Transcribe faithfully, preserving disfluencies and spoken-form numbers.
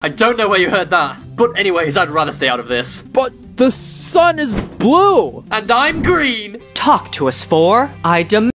I don't know where you heard that, but anyways, I'd rather stay out of this. But the sun is blue! And I'm green! Talk to us, four. I demand